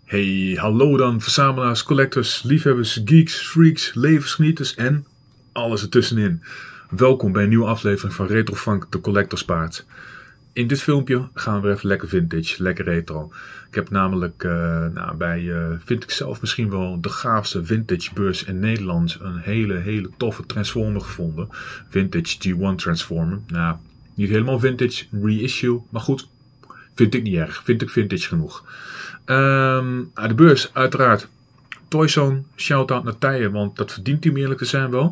Hey, hallo dan, verzamelaars, collectors, liefhebbers, geeks, freaks, levensgenieters en alles ertussenin. Welkom bij een nieuwe aflevering van Retrofunk, de Collectorspaard. In dit filmpje gaan we weer even lekker vintage, lekker retro. Ik heb namelijk vind ik zelf misschien wel de gaafste vintage beurs in Nederland een hele toffe Transformer gevonden. Vintage G1 Transformer. Nou, niet helemaal vintage, reissue, maar goed, vind ik niet erg. Vind ik vintage genoeg. De beurs, uiteraard. Toyzone, shout-out naar Tijen, want dat verdient hij om eerlijk te zijn wel.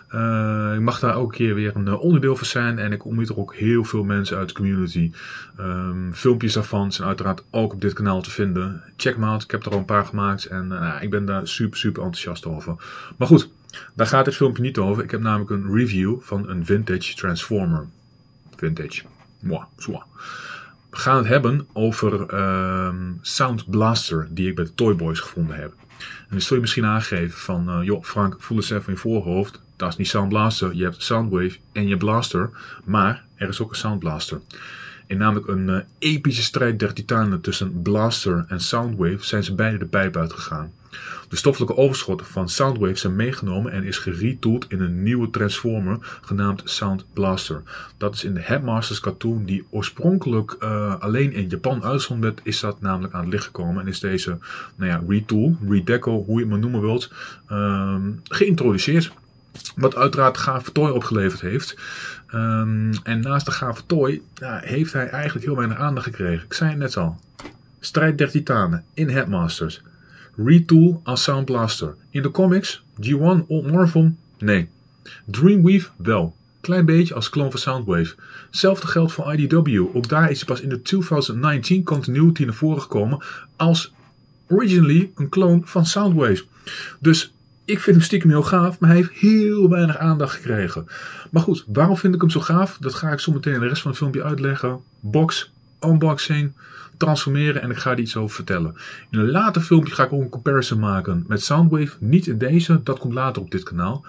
Ik mag daar ook een keer weer een onderdeel van zijn. En ik ontmoet er ook heel veel mensen uit de community. Filmpjes daarvan zijn uiteraard ook op dit kanaal te vinden. Check me out, ik heb er al een paar gemaakt. En ik ben daar super enthousiast over. Maar goed, daar gaat dit filmpje niet over. Ik heb namelijk een review van een vintage Transformer. Vintage. Mwah, zwah. We gaan het hebben over Sound Blaster, die ik bij de Toy Boys gevonden heb. En dan zul je misschien aangeven van, joh Frank, voel eens even in je voorhoofd. Dat is niet Sound Blaster, je hebt Soundwave en je Blaster. Maar er is ook een Sound Blaster. In namelijk een epische strijd der titanen tussen Blaster en Soundwave zijn ze beide de pijp uitgegaan. De stoffelijke overschotten van Soundwave zijn meegenomen en is geretooled in een nieuwe Transformer genaamd Sound Blaster. Dat is in de Headmasters cartoon die oorspronkelijk alleen in Japan uitgezonden werd, is dat namelijk aan het licht gekomen en is deze retool, redeco, hoe je het maar noemen wilt, geïntroduceerd. Wat uiteraard gave toy opgeleverd heeft. En naast de gave toy heeft hij eigenlijk heel weinig aandacht gekregen. Ik zei het net al. Strijd der Titanen in Headmasters. Retool als Sound Blaster. In de comics, G1, Old Marvel, nee. Dreamweave wel. Klein beetje als clone van Soundwave. Hetzelfde geldt voor IDW. Ook daar is hij pas in de 2019 continuity naar voren gekomen als originally een clone van Soundwave. Dus ik vind hem stiekem heel gaaf, maar hij heeft heel weinig aandacht gekregen. Maar goed, waarom vind ik hem zo gaaf? Dat ga ik zo meteen in de rest van het filmpje uitleggen. Box, unboxing, transformeren en ik ga er iets over vertellen. In een later filmpje ga ik ook een comparison maken met Soundwave. Niet in deze, dat komt later op dit kanaal.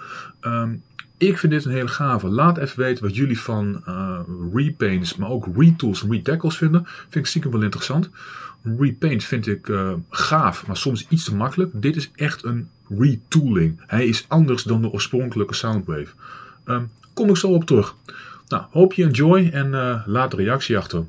Ik vind dit een hele gave. Laat even weten wat jullie van repaints, maar ook retools en redecals vinden. Vind ik stiekem wel interessant. Repaint vind ik gaaf, maar soms iets te makkelijk. Dit is echt een retooling. Hij is anders dan de oorspronkelijke Soundwave. Kom ik zo op terug. Nou, hoop je enjoy en laat de reactie achter.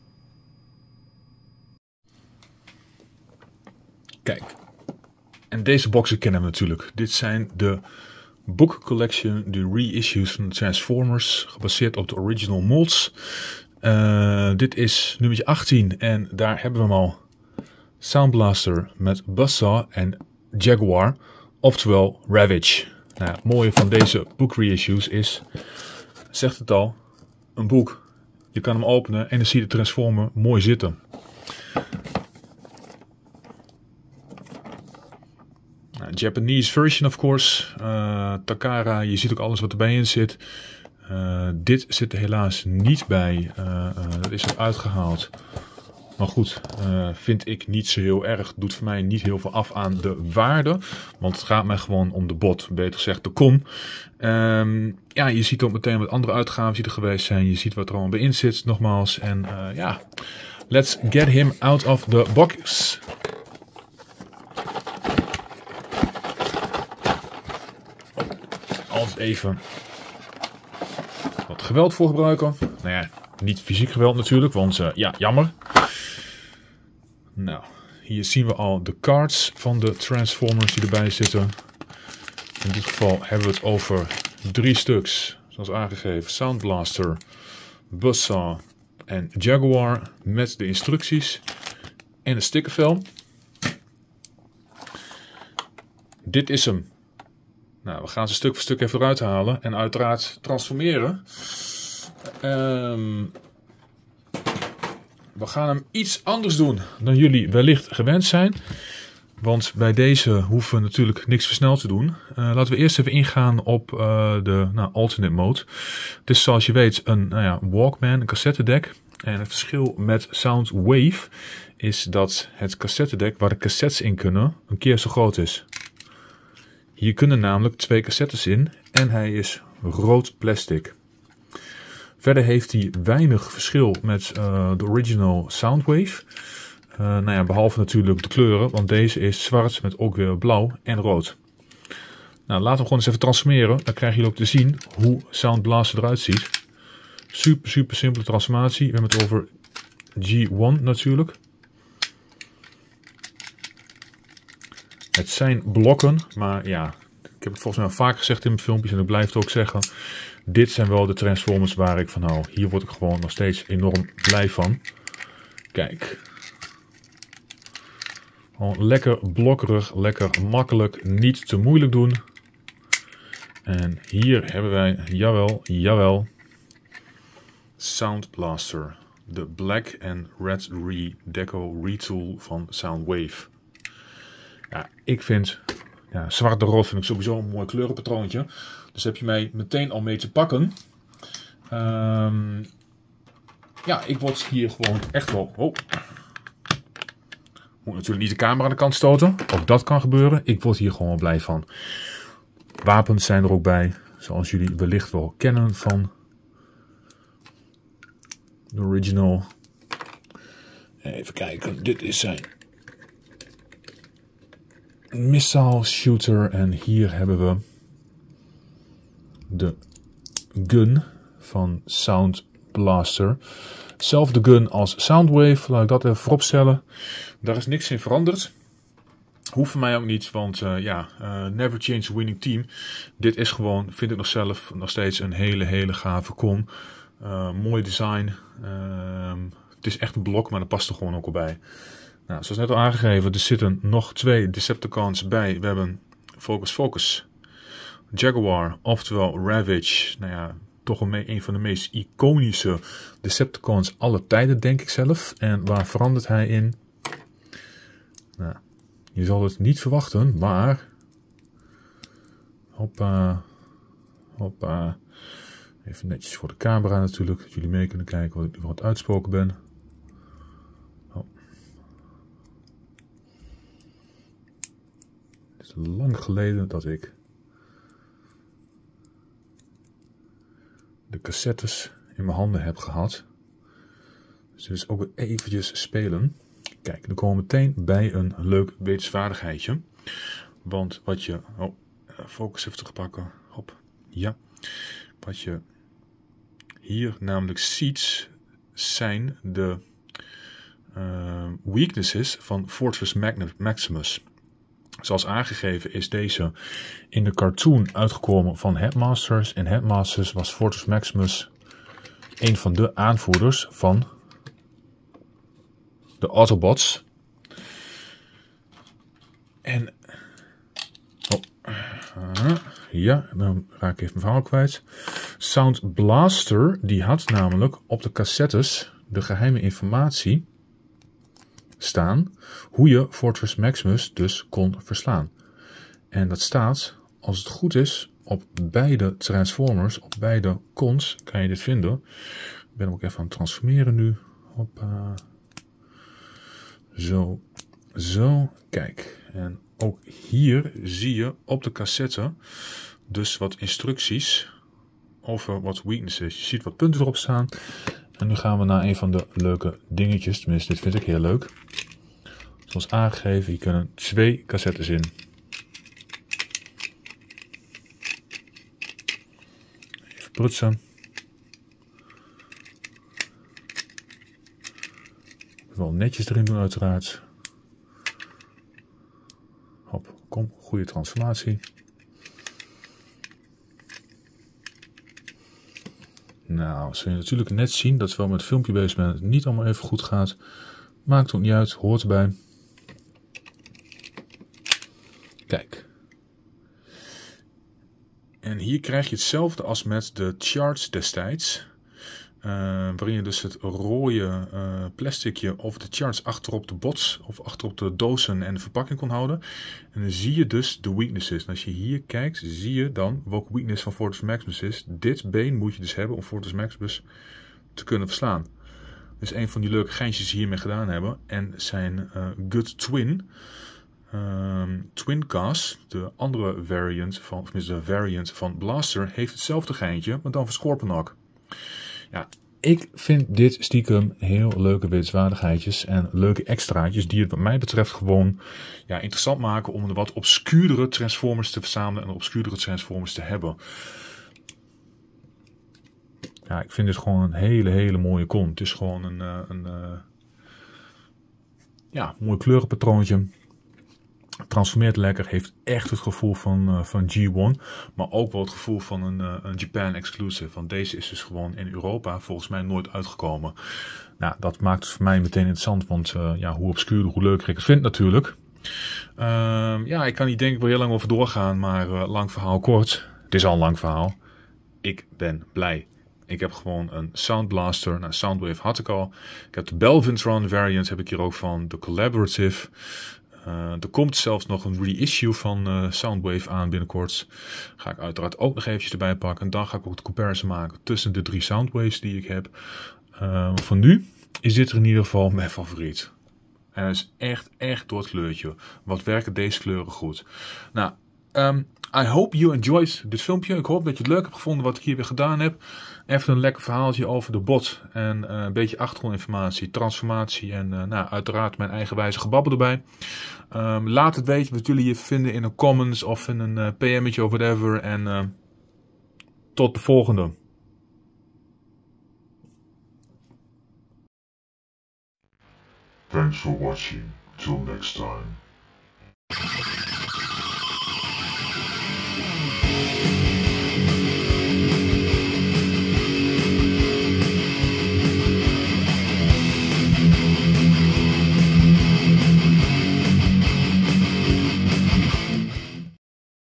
Kijk, en deze boxen kennen we natuurlijk. Dit zijn de Book Collection, de reissues van de Transformers, gebaseerd op de original molds. Dit is nummertje 18 en daar hebben we hem al. Sound Blaster met Buzzsaw en Jaguar, oftewel Ravage. Nou, het mooie van deze book reissues is, zegt het al, een boek. Je kan hem openen en dan zie je de Transformer mooi zitten. Japanese version of course. Takara, je ziet ook alles wat erbij in zit. Dit zit er helaas niet bij. Dat is er uitgehaald. Maar goed, vind ik niet zo heel erg. Doet voor mij niet heel veel af aan de waarde. Want het gaat mij gewoon om de bot. Beter gezegd de kom. Je ziet ook meteen wat andere uitgaven die er geweest zijn. Je ziet wat er allemaal bij in zit nogmaals. En let's get him out of the box. Altijd even wat geweld voor gebruiken. Nou ja, niet fysiek geweld natuurlijk, want jammer. Nou, hier zien we al de cards van de Transformers die erbij zitten. In dit geval hebben we het over 3 stuks, zoals aangegeven. Sound Blaster, Buzzsaw en Jaguar met de instructies en een stickervel. Dit is hem. Nou, we gaan ze stuk voor stuk even eruit halen en uiteraard transformeren. We gaan hem iets anders doen dan jullie wellicht gewend zijn. Want bij deze hoeven we natuurlijk niks versneld te doen. Laten we eerst even ingaan op de alternate mode. Het is zoals je weet een Walkman, een cassettedek. En het verschil met Soundwave is dat het cassettedek waar de cassettes in kunnen een keer zo groot is. Hier kunnen namelijk 2 cassettes in en hij is rood plastic. Verder heeft hij weinig verschil met de original Soundwave. Nou ja, behalve natuurlijk de kleuren, want deze is zwart met ook weer blauw en rood. Nou, laten we gewoon eens even transformeren. Dan krijgen jullie ook te zien hoe Sound Blaster eruit ziet. Super simpele transformatie. We hebben het over G1 natuurlijk. Het zijn blokken, maar ja, ik heb het volgens mij al vaak gezegd in mijn filmpjes en ik blijf het ook zeggen. Dit zijn wel de Transformers waar ik van hou. Hier word ik gewoon nog steeds enorm blij van. Kijk. Gewoon lekker blokkerig, lekker makkelijk, niet te moeilijk doen. En hier hebben wij, jawel, Sound Blaster. De Black and Red Deco Retool van Soundwave. Ja, ik vind, zwart en rood vind ik sowieso een mooi kleurenpatroontje. Dus heb je mij meteen al mee te pakken. Ja, ik word hier gewoon echt wel... Oh. Moet natuurlijk niet de camera aan de kant stoten. Ook dat kan gebeuren. Ik word hier gewoon wel blij van. Wapens zijn er ook bij. Zoals jullie wellicht wel kennen van de original. Even kijken. Dit is zijn missile shooter. En hier hebben we de gun van Sound Blaster. Zelfde gun als Soundwave. Laat ik dat even vooropstellen. Daar is niks in veranderd. Hoeft voor mij ook niet, want never change a winning team. Dit is gewoon, vind ik nog steeds een hele gave con. Mooi design. Het is echt een blok, maar dat past er gewoon ook al bij. Nou, zoals net al aangegeven, er zitten nog 2 Decepticons bij. We hebben Focus Jaguar, oftewel Ravage. Nou ja, toch een van de meest iconische Decepticons aller tijden, denk ik zelf. En waar verandert hij in? Nou, je zal het niet verwachten, maar... Hoppa. Even netjes voor de camera natuurlijk, dat jullie mee kunnen kijken wat ik nu aan het uitspoken ben. Oh. Het is lang geleden dat ik de cassettes in mijn handen heb gehad. Dus dit is ook weer eventjes spelen. Kijk, dan komen we meteen bij een leuk wetenswaardigheidje. Want wat je... Oh, focus even terugpakken. Hop. Ja. Wat je hier namelijk ziet, zijn de weaknesses van Fortress Maximus. Zoals aangegeven is deze in de cartoon uitgekomen van Headmasters. En Headmasters was Fortress Maximus een van de aanvoerders van de Autobots. En... ja, dan raak ik even mijn verhaal kwijt. Sound Blaster, die had namelijk op de cassettes de geheime informatie staan hoe je Fortress Maximus dus kon verslaan. En dat staat, als het goed is, op beide Transformers, op beide cons kan je dit vinden. Ik ben hem ook even aan het transformeren nu. Hoppa. Zo, kijk. En ook hier zie je op de cassette dus wat instructies over wat weaknesses. Je ziet wat punten erop staan. En nu gaan we naar een van de leuke dingetjes. Tenminste, dit vind ik heel leuk. Zoals aangegeven, hier kunnen 2 cassettes in. Even prutsen. Wel netjes erin doen uiteraard. Hop, kom, goede transformatie. Nou, zul je natuurlijk net zien dat we met het filmpje bezig zijn, het niet allemaal even goed gaat. Maakt ook niet uit, hoort erbij. Kijk. En hier krijg je hetzelfde als met de charts destijds. Waarin je dus het rode plasticje of de charts achterop de bots of achterop de dozen en de verpakking kon houden. En dan zie je dus de weaknesses. En als je hier kijkt, zie je dan welke weakness van Fortress Maximus is. Dit been moet je dus hebben om Fortress Maximus te kunnen verslaan. Dus een van die leuke geintjes die ze hiermee gedaan hebben. En zijn Good Twin. Twincast, de andere variant van, of tenminste de variant van Blaster, heeft hetzelfde geintje, maar dan voor Scorponok. Ja, Ik vind dit stiekem heel leuke wetenswaardigheidjes en leuke extraatjes die het wat mij betreft gewoon interessant maken om de wat obscuurdere Transformers te verzamelen en obscuurdere Transformers te hebben. Ja, ik vind dit gewoon een hele mooie kon. Het is gewoon een mooi kleurenpatroontje. Transformeert lekker, heeft echt het gevoel van G1, maar ook wel het gevoel van een Japan exclusive. Want deze is dus gewoon in Europa volgens mij nooit uitgekomen. Nou, dat maakt het voor mij meteen interessant, want hoe obscuurder, hoe leuker ik het vind natuurlijk. Ik kan niet denk ik wel heel lang over doorgaan, maar lang verhaal kort. Het is al een lang verhaal. Ik ben blij. Ik heb gewoon een Sound Blaster. Soundwave had ik al. Ik heb de Belvintron variant, heb ik hier ook van. De Collaborative. Er komt zelfs nog een reissue van Soundwave aan binnenkort. Ga ik uiteraard ook nog eventjes erbij pakken. En dan ga ik ook de comparison maken tussen de 3 Soundwaves die ik heb. Voor nu is dit er in ieder geval mijn favoriet. En het is echt door het kleurtje. Wat werken deze kleuren goed. Nou, I hope you enjoyed dit filmpje. Ik hoop dat je het leuk hebt gevonden wat ik hier weer gedaan heb. Even een lekker verhaaltje over de bot. En een beetje achtergrondinformatie, transformatie en uiteraard mijn eigenwijze gebabbel erbij. Laat het weten wat jullie hier vinden in de comments of in een PM'tje of whatever. En tot de volgende. Thanks for watching. Till next time.